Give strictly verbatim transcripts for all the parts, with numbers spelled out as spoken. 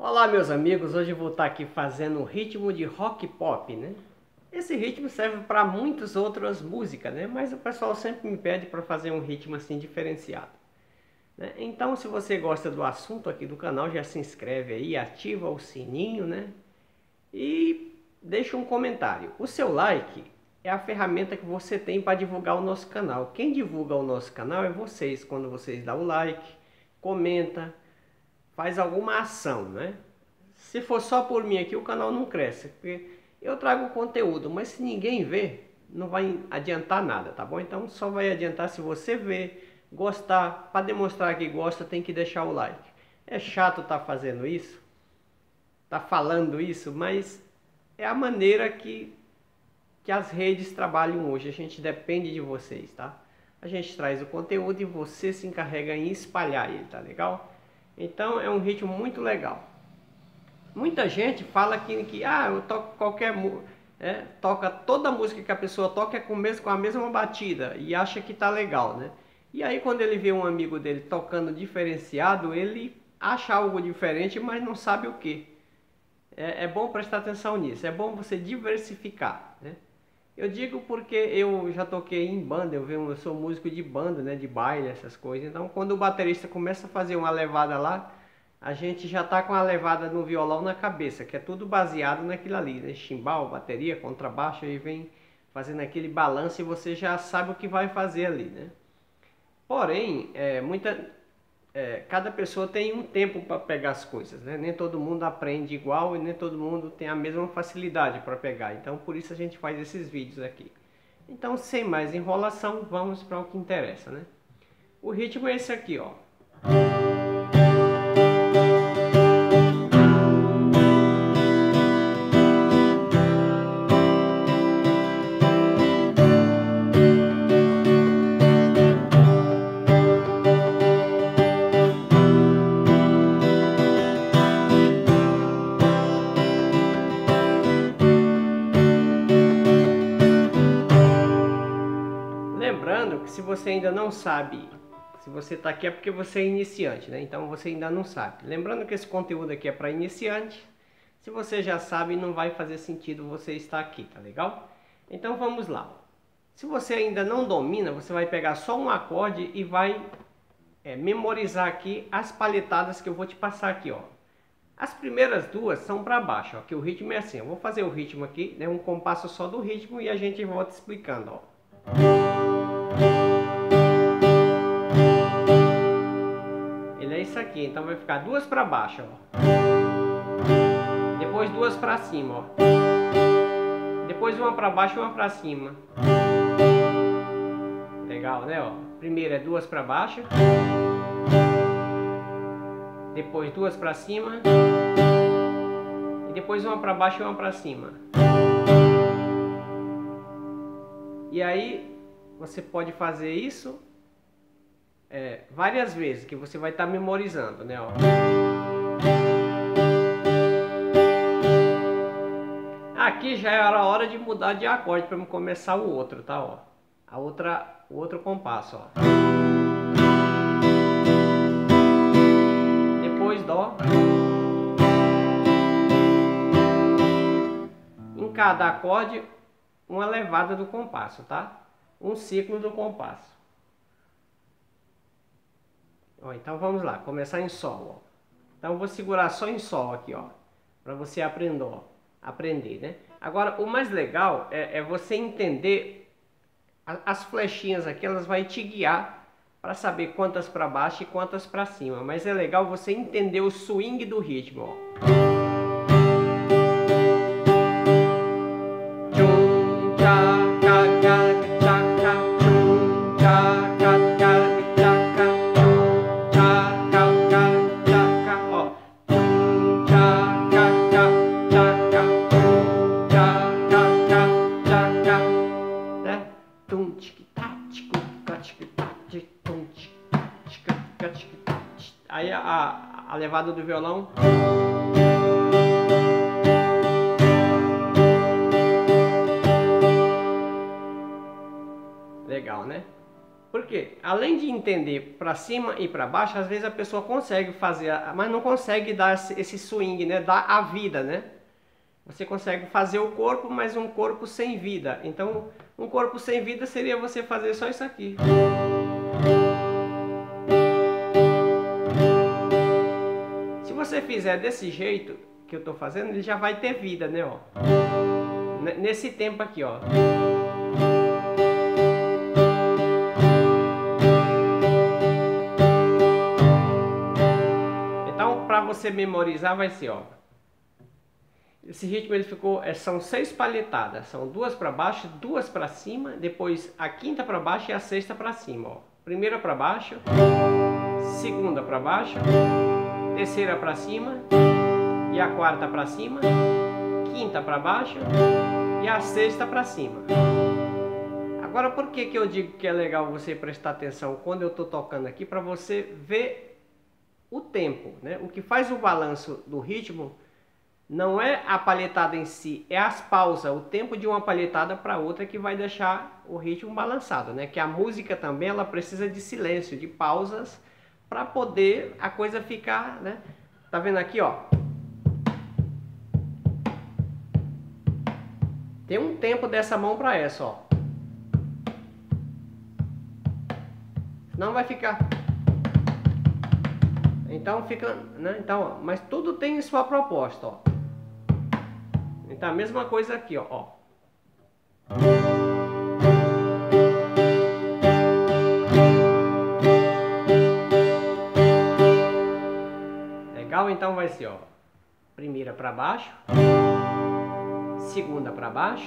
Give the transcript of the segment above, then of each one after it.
Olá meus amigos, hoje eu vou estar aqui fazendo um ritmo de rock pop, né? Esse ritmo serve para muitas outras músicas, né? Mas o pessoal sempre me pede para fazer um ritmo assim diferenciado, né? Então se você gosta do assunto aqui do canal, já se inscreve aí, ativa o sininho, né? E deixa um comentário. O seu like é a ferramenta que você tem para divulgar o nosso canal. Quem divulga o nosso canal é vocês, quando vocês dão o like, comenta, faz alguma ação, né? Se for só por mim aqui, o canal não cresce, porque eu trago conteúdo, mas se ninguém vê, não vai adiantar nada, tá bom? Então só vai adiantar se você ver, gostar. Para demonstrar que gosta, tem que deixar o like. É chato estar tá fazendo isso, tá falando isso, mas é a maneira que, que as redes trabalham hoje. A gente depende de vocês, tá? A gente traz o conteúdo e você se encarrega em espalhar ele, tá legal? Então é um ritmo muito legal. Muita gente fala que, que ah, eu toco qualquer é, toca toda música que a pessoa toca é com, mesmo, com a mesma batida e acha que tá legal, né? E aí quando ele vê um amigo dele tocando diferenciado, ele acha algo diferente, mas não sabe o que. É, é bom prestar atenção nisso, é bom você diversificar, né? Eu digo porque eu já toquei em banda, eu, venho, eu sou músico de banda, né, de baile, essas coisas. Então quando o baterista começa a fazer uma levada lá, a gente já tá com a levada no violão na cabeça, que é tudo baseado naquilo ali, né? Chimbal, bateria, contrabaixo, aí vem fazendo aquele balanço e você já sabe o que vai fazer ali, né? Porém, é, muita, é, cada pessoa tem um tempo para pegar as coisas, né? Nem todo mundo aprende igual e nem todo mundo tem a mesma facilidade para pegar. Então por isso a gente faz esses vídeos aqui. Então sem mais enrolação, vamos para o que interessa, né? O ritmo é esse aqui, ó. Lembrando que se você ainda não sabe, se você está aqui é porque você é iniciante, né? Então você ainda não sabe. Lembrando que esse conteúdo aqui é para iniciante. Se você já sabe, não vai fazer sentido você estar aqui, tá legal? Então vamos lá. Se você ainda não domina, você vai pegar só um acorde e vai é, memorizar aqui as palhetadas que eu vou te passar aqui, ó. As primeiras duas são para baixo, ó, que o ritmo é assim. Eu vou fazer o ritmo aqui, né? Um compasso só do ritmo e a gente volta explicando, ó. Ele é isso aqui, então vai ficar duas para baixo, ó. Depois duas para cima, ó. Depois uma para baixo e uma para cima. Legal, né, ó? Primeiro é duas para baixo. Depois duas para cima. E depois uma para baixo e uma para cima. E aí você pode fazer isso é, várias vezes, que você vai estar tá memorizando, né? Ó. Aqui já era a hora de mudar de acorde para começar o outro, tá? Ó. A outra, o outro compasso, ó. Depois dó. Em cada acorde uma levada do compasso, tá? Um ciclo do compasso. Ó, então vamos lá, começar em sol, ó. Então eu vou segurar só em sol aqui, ó, para você aprender, ó, aprender, né? Agora o mais legal é, é você entender a, as flechinhas aqui, elas vão te guiar para saber quantas para baixo e quantas para cima. Mas é legal você entender o swing do ritmo, ó. Aí a, a levada do violão. Legal, né? Porque além de entender para cima e para baixo, às vezes a pessoa consegue fazer, mas não consegue dar esse swing, né? Dar a vida, né? Você consegue fazer o corpo, mas um corpo sem vida. Então, um corpo sem vida seria você fazer só isso aqui. Se você fizer desse jeito que eu estou fazendo, ele já vai ter vida, né? Ó. Nesse tempo aqui, ó. Então, para você memorizar, vai ser, ó. Esse ritmo ele ficou, é, são seis palhetadas, são duas para baixo, duas para cima, depois a quinta para baixo e a sexta para cima, ó. Primeira para baixo, segunda para baixo, terceira para cima e a quarta para cima, quinta para baixo e a sexta para cima. Agora, por que que eu digo que é legal você prestar atenção quando eu estou tocando aqui, para você ver o tempo, né? O que faz o balanço do ritmo não é a palhetada em si, é as pausas, o tempo de uma palhetada para outra que vai deixar o ritmo balançado, né? Que a música também ela precisa de silêncio, de pausas, para poder a coisa ficar, né? Tá vendo aqui, ó? Tem um tempo dessa mão para essa, ó. Não vai ficar. Então fica, né? Então, ó, mas tudo tem sua proposta, ó. Então a mesma coisa aqui, ó, ó. Legal, então vai ser, ó. Primeira para baixo, segunda para baixo,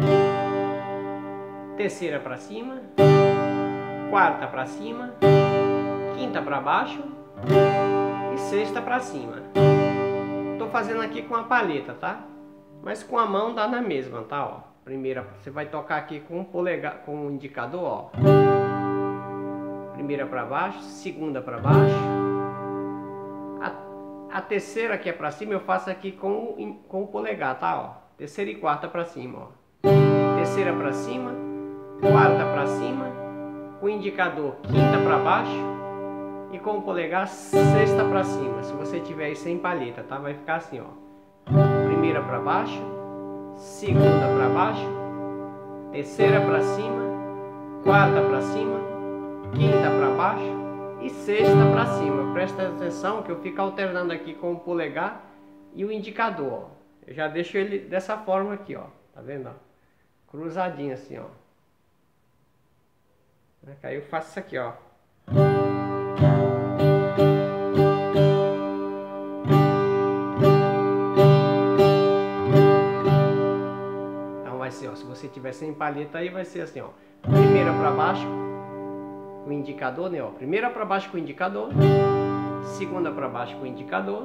terceira para cima, quarta para cima, quinta para baixo e sexta para cima. Tô fazendo aqui com a palheta, tá? Mas com a mão dá na mesma, tá? Ó. Primeira, você vai tocar aqui com o polegar, com o indicador, ó. Primeira para baixo, segunda para baixo. A, a terceira que é para cima eu faço aqui com, com o polegar, tá? Ó. Terceira e quarta para cima, ó. Terceira para cima, quarta para cima, com o indicador quinta para baixo e com o polegar sexta para cima. Se você tiver aí sem palheta, tá? Vai ficar assim, ó. Primeira para baixo, segunda para baixo, terceira para cima, quarta para cima, quinta para baixo e sexta para cima. Presta atenção que eu fico alternando aqui com o polegar e o indicador, ó. Eu já deixo ele dessa forma aqui, ó. Tá vendo, ó? Cruzadinho assim, ó. Aí eu faço isso aqui, ó. Ó, se você tiver sem palheta aí vai ser assim, ó. Primeira para baixo com o indicador, né, ó. Primeira para baixo com o indicador, segunda para baixo com o indicador,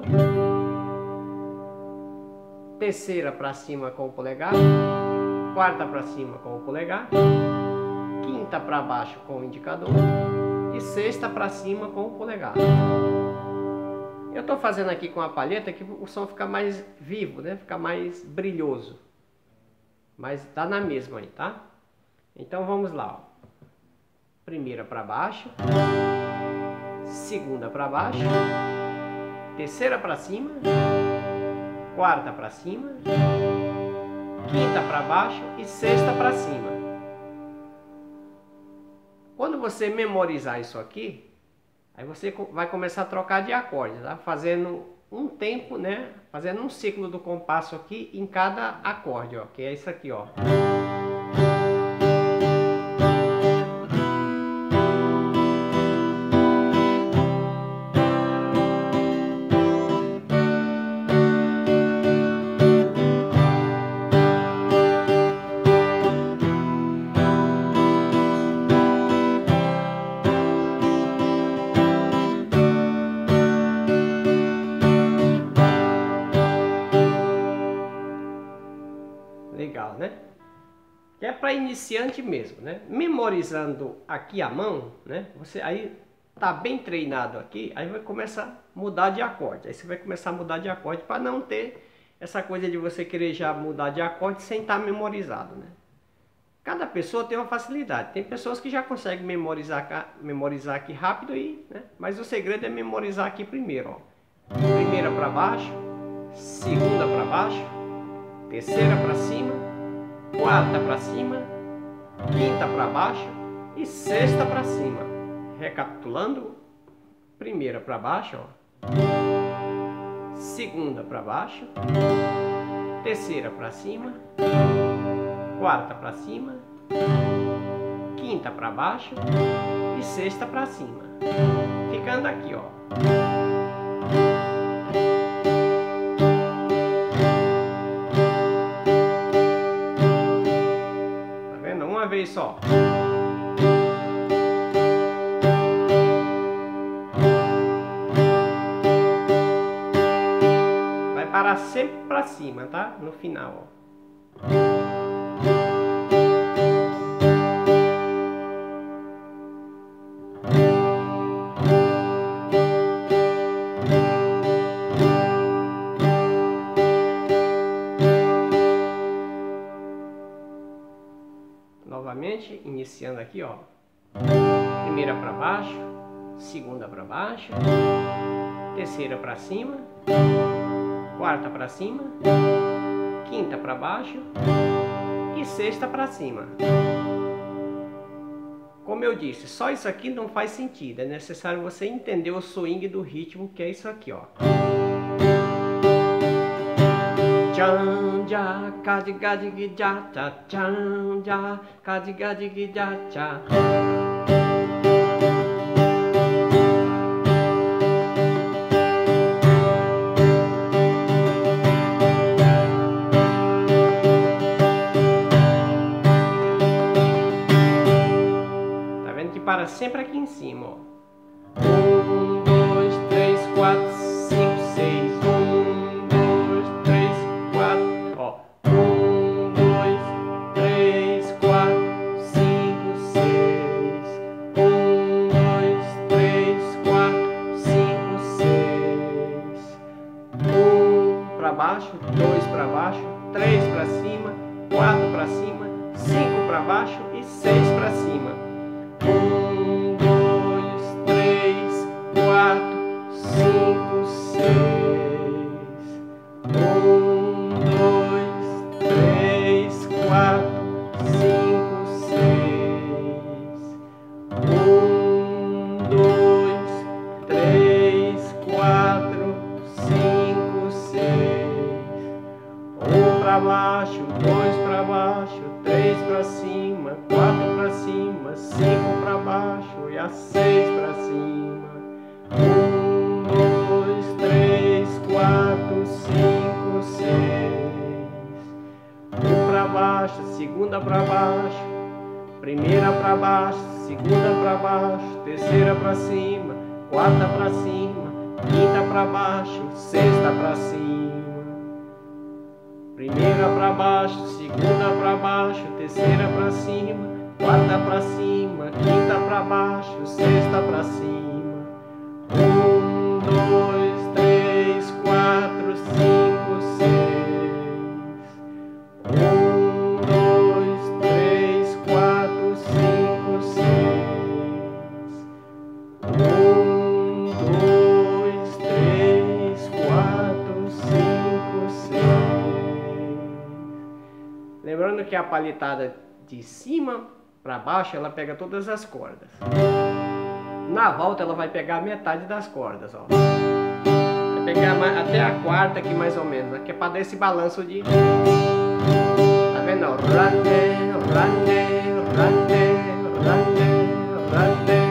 terceira para cima com o polegar, quarta para cima com o polegar, quinta para baixo com o indicador e sexta para cima com o polegar. Eu tô fazendo aqui com a palheta que o som fica mais vivo, né? Fica mais brilhoso. Mas tá na mesma aí, tá? Então vamos lá, ó. Primeira para baixo, segunda para baixo, terceira para cima, quarta para cima, quinta para baixo e sexta para cima. Quando você memorizar isso aqui, aí você vai começar a trocar de acorde, tá? Fazendo um tempo, né? Fazendo um ciclo do compasso aqui em cada acorde, ó. Que é isso aqui, ó. Legal, né? Que é para iniciante mesmo, né? Memorizando aqui a mão, né? Você aí tá bem treinado aqui, aí vai começar a mudar de acorde. Aí você vai começar a mudar de acorde para não ter essa coisa de você querer já mudar de acorde sem estar memorizado, né? Cada pessoa tem uma facilidade. Tem pessoas que já conseguem memorizar, memorizar aqui rápido aí, né? Mas o segredo é memorizar aqui primeiro, ó. Primeira para baixo, segunda para baixo, terceira para cima, quarta para cima, quinta para baixo e sexta para cima. Recapitulando, primeira para baixo, ó. Segunda para baixo, terceira para cima, quarta para cima, quinta para baixo e sexta para cima. Ficando aqui, ó. Tá vendo? Uma vez só. Vai parar sempre para cima, tá? No final, ó. Novamente, iniciando aqui, ó. Primeira para baixo, segunda para baixo, terceira para cima, quarta para cima, quinta para baixo e sexta para cima. Como eu disse, só isso aqui não faz sentido. É necessário você entender o swing do ritmo, que é isso aqui, ó. Tchan, já, cadiga, diga, já, tchá, tchan, já, cadiga, diga, já, tchá. Tá vendo que para sempre aqui em cima, ó. Um, dois, três, quatro, cinco, seis. Um, dois, três, quatro. Ó. Um, dois, três, quatro, cinco, seis. Um, dois, três, quatro, cinco, seis. Um para baixo, dois para baixo, três para cima, quatro para cima, cinco para baixo e seis para cima. Um, dois, três, quatro, cinco, seis. Um, dois, três, quatro, cinco, seis. Um, dois, três, quatro, cinco, seis. Um para baixo, dois para baixo, três para cima, quatro para cima, cinco para baixo e a seis para cima. Um, dois, três, quatro, cinco, seis. Um para baixo, segunda para baixo, primeira para baixo, segunda para baixo, terceira para cima, quarta para cima, quinta para baixo, sexta para cima. Primeira para baixo, segunda para baixo, terceira para cima, quarta para cima, quinta para baixo, sexta para cima. Um, dois, três, quatro, cinco, seis. Um, dois, três, quatro, cinco, seis. Um, dois, três, quatro, cinco, seis. Lembrando que a palhetada de cima para baixo ela pega todas as cordas. Na volta ela vai pegar metade das cordas, ó. Vai pegar até a quarta aqui mais ou menos, que é para dar esse balanço de... Tá vendo? Rande, rande, rande, rande, rande.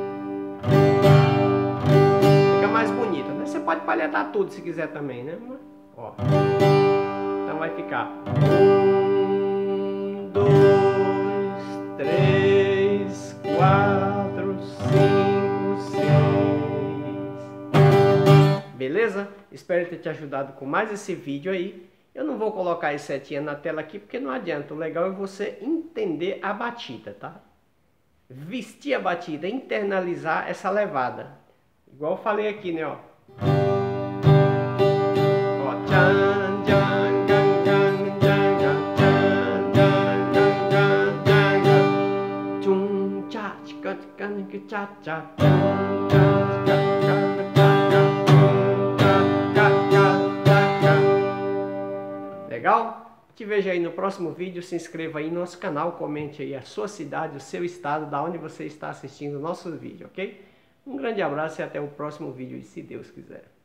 Fica mais bonito, né? Você pode palhetar tudo se quiser também, né? Ó. Então vai ficar... dois, três, quatro, cinco, seis. Beleza? Espero ter te ajudado com mais esse vídeo aí. Eu não vou colocar as setinhas na tela aqui porque não adianta. O legal é você entender a batida, tá? Vestir a batida, internalizar essa levada. Igual eu falei aqui, né? Ó. Ó, tchan, tchan. tchá, tchá, tchá. Legal? Te vejo aí no próximo vídeo, se inscreva aí no nosso canal, comente aí a sua cidade, o seu estado, da onde você está assistindo o nosso vídeo, ok? Um grande abraço e até o próximo vídeo, se Deus quiser.